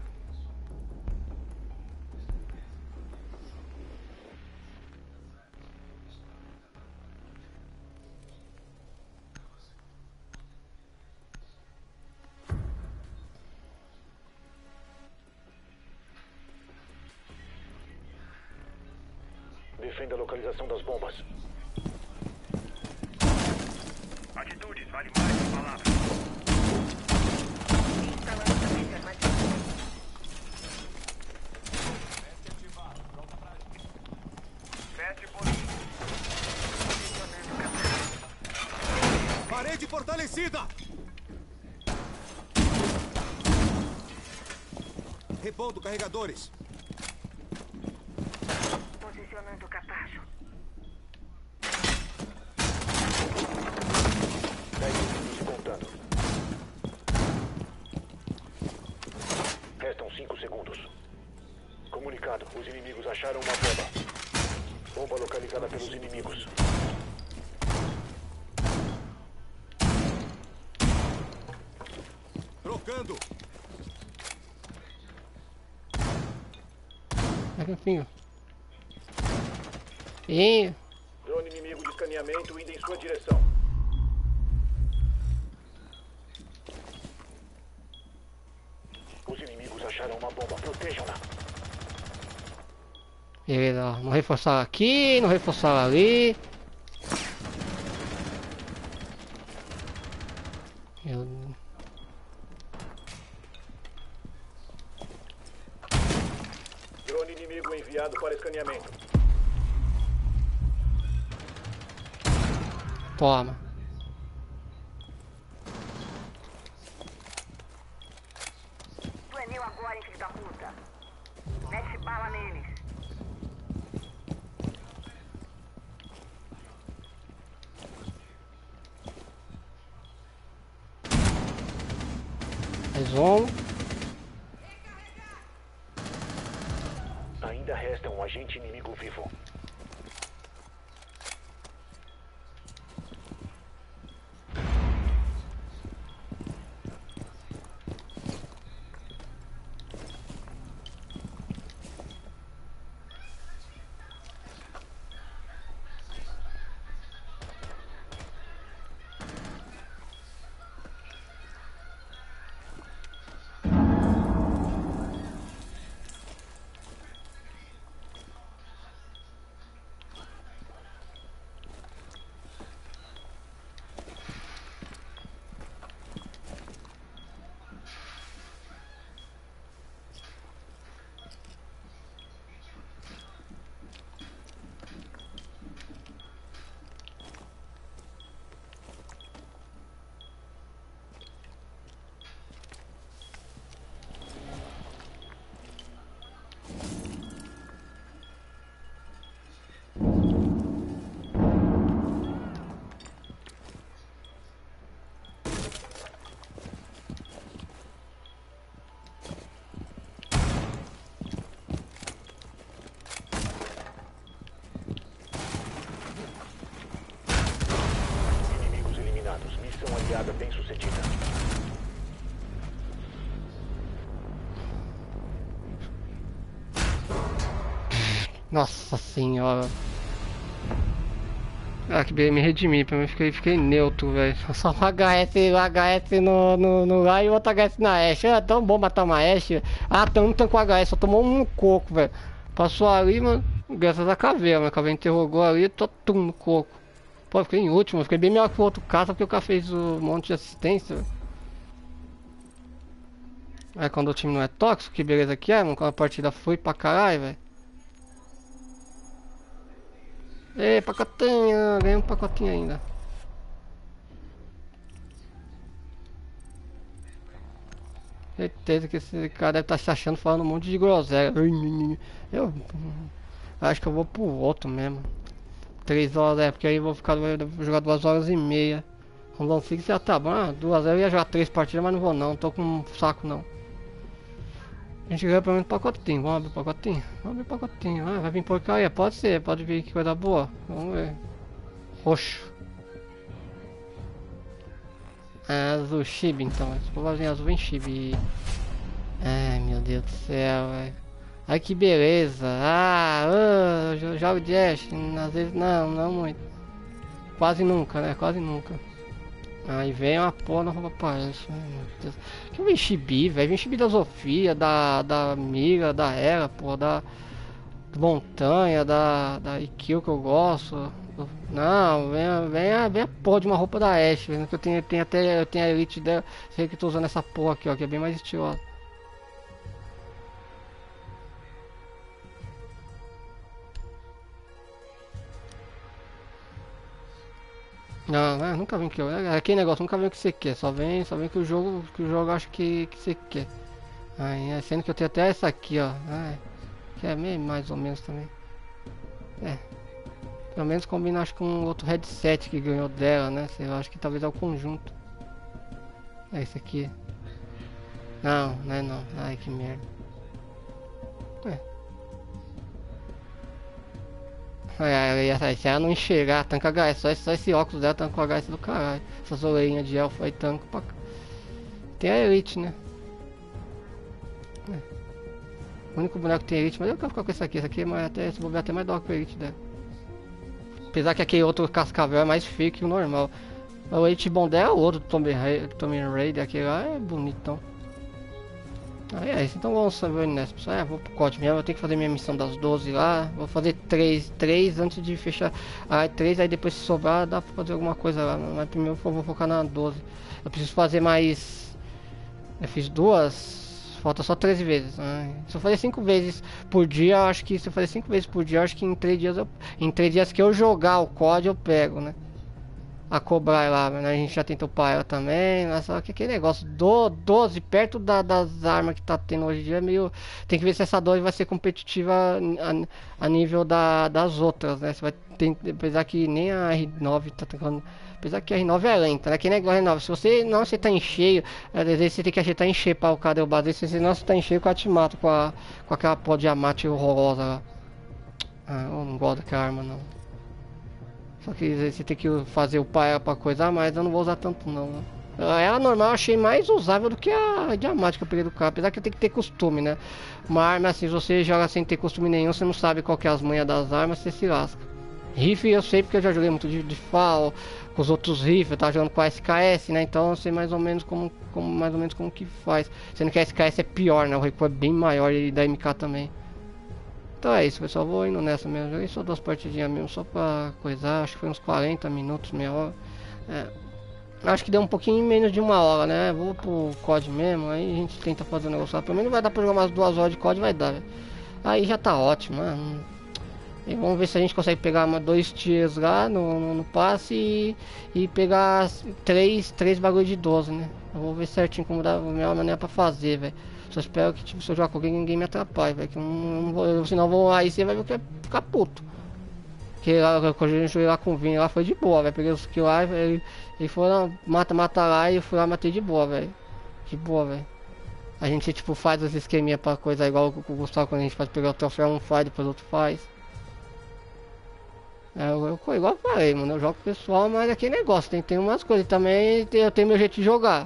Defenda a localização das bombas. Atitudes, vale mais que palavras. Parede fortalecida! Repondo carregadores. Posicionando o capacho. 10 segundos e contando. Restam 5 segundos. Comunicado. Os inimigos acharam uma bomba. Bomba localizada pelos inimigos. Trocando. Pega o pinho. Pinho. Drone inimigo de escaneamento indo em sua direção. Os inimigos acharam uma bomba. Protejam-na. Beleza, ó. Não reforçar aqui, não reforçar ali. Eu... Drone inimigo enviado para escaneamento. Toma. Tu é meu agora, hein, filho da puta. Mete bala neles. vamos. Ainda resta um agente inimigo vivo. Inimigos eliminados. Missão aliada bem sucedida. Nossa senhora. Ah, que me redimi, pra mim fiquei neutro, velho. Só um HS no lá e outro HS na Ashe. É tão bom matar uma Ashe. Ah, não tancou HS, só tomou um coco, velho. Passou ali, mano, graças à caveira, mas a caveira interrogou ali, tô tum no coco. Pô, eu fiquei em último, eu fiquei bem melhor que o outro caça, porque o cara fez um monte de assistência, velho. Aí quando o time não é tóxico, que beleza que é, mano, quando a partida foi pra caralho, velho. Ei, pacotinho, ganhei um pacotinho ainda. Certeza que esse cara deve estar se achando falando um monte de groselha. Eu acho que eu vou pro outro mesmo. 3 horas, porque aí eu vou jogar 2 horas e meia. Round 6 já tá bom. 2 horas eu ia jogar 3 partidas, mas não vou não, tô com um saco não. A gente ganha pelo menos pacotinho, vamos abrir o pacotinho? Vamos abrir o pacotinho, vai vir porcaria, pode ser, pode vir que coisa boa. Vamos ver. Roxo. Azul, chibi então, esse povozinho azul vem chibi. Ai meu Deus do céu, velho. Ai que beleza, eu jogo de Ashe, às vezes não muito. Quase nunca, né, quase nunca. Aí vem uma porra na roupa pra Ashe, meu Deus. Que vem chibi, velho, vem chibi da Zofia, da Mira, da Era, porra, da Montanha, da Ikil que eu gosto. Não, vem a porra de uma roupa da Ashe, vendo que eu tenho a Elite dela, sei que eu tô usando essa porra aqui, ó, que é bem mais estilosa. Não, nunca vem que eu. É aquele negócio, nunca vem o que você quer, só vem que o jogo acha que você quer. Aí, sendo que eu tenho até essa aqui, ó. Que é meio mais ou menos também. É. Pelo menos combina acho com outro headset que ganhou dela, né? Sei lá, acho que talvez é o conjunto. É esse aqui. Não, não é não. Ai que merda. Se ela não enxergar, tanca HS, só esse óculos dela tanca o HS do caralho. Essas orelhinhas de elfo aí tanca pra... Tem a Elite, né? O único boneco que tem Elite, mas eu quero ficar com esse aqui mas até, se bobear até mais dó que o Elite dela. Apesar que aquele outro cascavel é mais feio que o normal. O Elite bom dela é o outro Tommy Raider, aquele lá é bonitão. Aí é isso, então vamos saber nessa pessoal. Vou pro COD mesmo, eu tenho que fazer minha missão das 12 lá. Vou fazer 3 antes de fechar. Aí 3, aí depois se sobrar dá pra fazer alguma coisa lá. Mas primeiro eu vou focar na 12. Eu preciso fazer mais. Eu fiz 2, falta só 13 vezes. Se eu fazer 5 vezes por dia, eu acho que se eu fazer 5 vezes por dia, eu acho que em 3 dias que eu jogar o COD eu pego, né? a cobrar lá, né? A gente já tentou para ela também, mas só que aquele negócio do 12 perto das armas que tá tendo hoje em dia é meio. Tem que ver se essa 12 vai ser competitiva a nível das outras, né? Você vai ter, apesar que nem a R9 tá tocando. Apesar que a R9 é lenta, né? Que negócio R9. Se você não acertar em cheio, às vezes você tem que acertar em cheio para o cara derrubar. Se você não acertar em cheio, o cara te mata com aquela pó diamante horrorosa lá. Ah, eu não gosto daquela arma não. Só que você tem que fazer o pai pra coisar, mas eu não vou usar tanto não. Né? Ela normal eu achei mais usável do que a diamante que eu peguei do cara. Apesar que eu tenho que ter costume, né? Uma arma assim, se você joga sem ter costume nenhum, você não sabe qual que é as manhas das armas, você se lasca. Rifle eu sei porque eu já joguei muito de FAL, com os outros rifles, eu tava jogando com a SKS, né? Então eu sei mais ou menos como que faz. Sendo que a SKS é pior, né? O recuo é bem maior e da MK também. Então é isso, pessoal, vou indo nessa mesmo. Joguei só 2 partidinhas mesmo, só pra coisar. Acho que foi uns 40 minutos, meia hora. Acho que deu um pouquinho menos de 1 hora, né? Vou pro COD mesmo, aí a gente tenta fazer o negócio lá. Pelo menos vai dar pra jogar umas 2 horas de COD, vai dar, velho. Aí já tá ótimo, né? E vamos ver se a gente consegue pegar 2 tiers lá no passe e pegar 3 bagulho de 12, né? Eu vou ver certinho como dá a melhor maneira pra fazer, velho. Só espero que tipo, se eu jogar com alguém, ninguém me atrapalhe, velho. Que eu não vou, senão eu vou aí você vai ver que ficar puto. Porque lá, quando a gente joguei lá com o Vini, lá foi de boa, velho. Peguei os kills lá, ele foi lá, mata lá e eu fui lá matei de boa, velho. De boa, velho. A gente tipo faz os esqueminha pra coisa igual com o Gustavo quando a gente faz pegar o troféu, um faz, depois o outro faz. Eu igual eu falei, mano, eu jogo com o pessoal, mas é aquele negócio, tem umas coisas também, eu tenho meu jeito de jogar.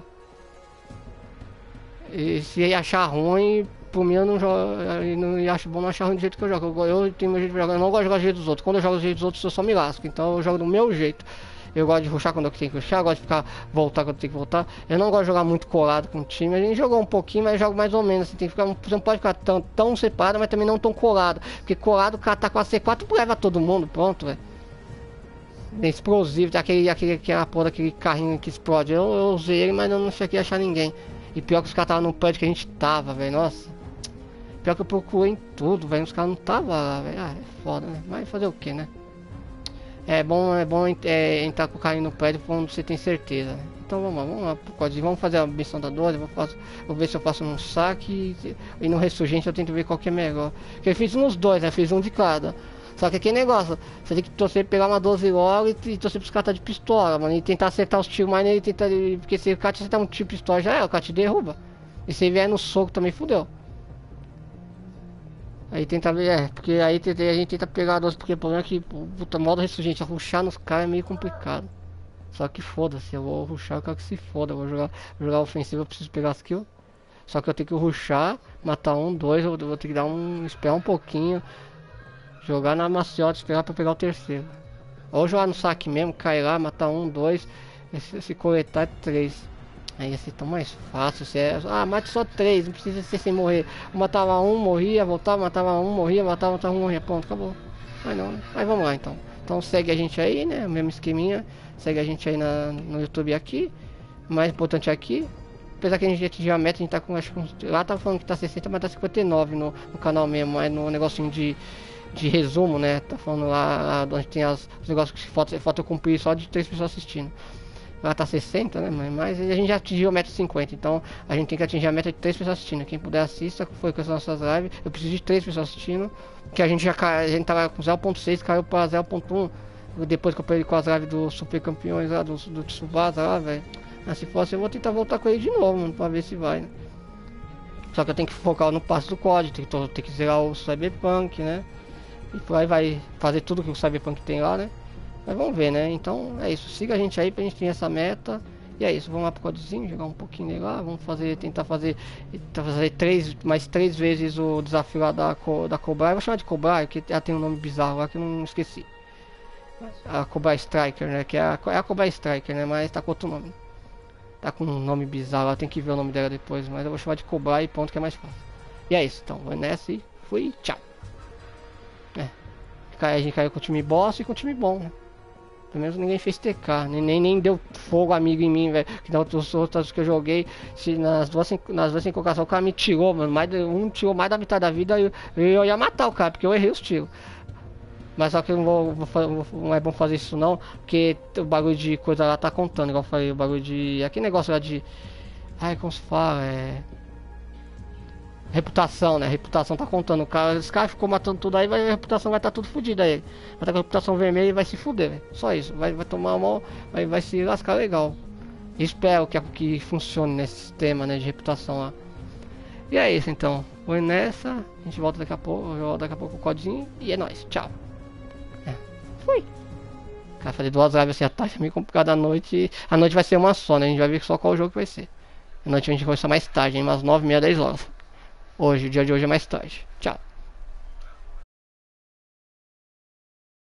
E se achar ruim, por mim eu não jogo, eu não acho bom não achar ruim do jeito que eu jogo. Eu tenho meu jeito de jogar, eu não gosto de jogar do jeito dos outros. Quando eu jogo do jeito dos outros eu só me lasco, então eu jogo do meu jeito. Eu gosto de rushar quando eu tenho que rushar, eu gosto de ficar voltar quando eu tenho que voltar. Eu não gosto de jogar muito colado com o time. A gente jogou um pouquinho, mas jogo mais ou menos. Você tem que ficar, você não pode ficar tão separado, mas também não tão colado. Porque colado o cara tá com a C4 leva todo mundo, pronto, velho. Explosivo, aquela porra daquele carrinho que explode. Eu usei ele, mas eu não cheguei a achar ninguém. E pior que os caras estavam no prédio que a gente tava, velho. Nossa. Pior que eu procurei em tudo, velho. Os caras não estavam lá, velho. Ah, é foda, né? Mas fazer o que, né? É bom entrar com o carrinho no prédio quando você tem certeza, né? Então vamos lá pro código. Vamos fazer a missão da 12. Vou ver se eu faço um saque e no ressurgente eu tento ver qual que é melhor. Porque eu fiz nos dois, né? Fiz um de cada. Só que aquele negócio, você tem que torcer pegar uma 12 logo e torcer pros caras tá de pistola, mano. E tentar acertar os tiros mais nele, porque se o cara te acertar um tiro de pistola já é, o cara te derruba. E se ele vier no soco também fudeu. Aí tenta ver, porque aí a gente tenta pegar a 12, porque o problema é que puta, modo ressurgente, rushar nos caras é meio complicado. Só que foda-se, eu vou rushar, eu quero que se foda, eu vou jogar ofensivo, eu preciso pegar as kills. Só que eu tenho que rushar, matar 1, 2, eu vou ter que esperar um pouquinho. Jogar na maciota, esperar pra pegar o terceiro. Ou jogar no saque mesmo, cair lá, matar 1, 2, se coletar 3. Aí ia ser tão mais fácil. Mate só 3, não precisa ser sem morrer. Eu matava 1, morria, voltava, matava 1, morria, matava 1, morria. Pronto, acabou. Mas não, né? Mas vamos lá então. Então segue a gente aí, né? O mesmo esqueminha. Segue a gente aí no YouTube aqui. O mais importante aqui. Apesar que a gente já atingiu a meta, a gente tá com, acho que lá tá falando que tá 60, mas tá 59 no canal mesmo. Mas no negocinho de resumo, né? Tá falando lá onde tem os negócios que falta eu cumprir só de 3 pessoas assistindo. Lá tá 60, né? Mas a gente já atingiu a meta de 50. Então a gente tem que atingir a meta de 3 pessoas assistindo. Quem puder assista, foi com as nossas lives. Eu preciso de 3 pessoas assistindo. Que a gente tava com 0.6, caiu pra 0.1. Depois que eu perdi com as lives do Super Campeões lá, do Tsubasa lá, velho. Mas se fosse, eu vou tentar voltar com ele de novo, mano, pra ver se vai, né? Só que eu tenho que focar no passo do código, tem que zerar o Cyberpunk, né? E por aí vai fazer tudo que o Cyberpunk tem lá, né? Mas vamos ver, né? Então é isso, siga a gente aí pra gente ter essa meta. E é isso, vamos lá pro codezinho, jogar um pouquinho nele lá. Vamos tentar fazer mais 3 vezes o desafio lá da Cobra. Eu vou chamar de Cobra, porque ela tem um nome bizarro lá que eu não esqueci. A Cobra Striker, né? Que é a Cobra Striker, né? Mas tá com outro nome. Tá com um nome bizarro, tem que ver o nome dela depois. Mas eu vou chamar de Cobra e ponto, que é mais fácil. E é isso, então, vou nessa e fui, tchau. A gente caiu com o time boss e com o time bom, né? Pelo menos ninguém fez TK, nem deu fogo amigo em mim, velho. Que das outras que eu joguei, nas duas sem colocação, o cara me tirou, mano. Um tirou mais da metade da vida e eu ia matar o cara, porque eu errei os tiros. Mas só que eu não é bom fazer isso não, porque o bagulho de coisa lá tá contando, igual eu falei, o bagulho de... aquele negócio lá de... ai, como se fala, reputação, né? Reputação tá contando. Os caras ficou matando tudo aí, a reputação vai estar tudo fodida aí. Vai estar com a reputação vermelha e vai se fuder, véio. Só isso. Vai tomar mal, vai se lascar legal. Espero que funcione nesse sistema, né, de reputação lá. E é isso então. Vou nessa. A gente volta daqui a pouco. Eu volto daqui a pouco com o codinho. E é nóis. Tchau. Fui. Cara, fazer 2 lives assim à tarde é meio complicado à noite. A noite vai ser uma só, né? A gente vai ver só qual jogo que vai ser. A noite a gente vai começar mais tarde, hein? Umas 9h30, 10 horas. Hoje, o dia de hoje é mais tarde. Tchau.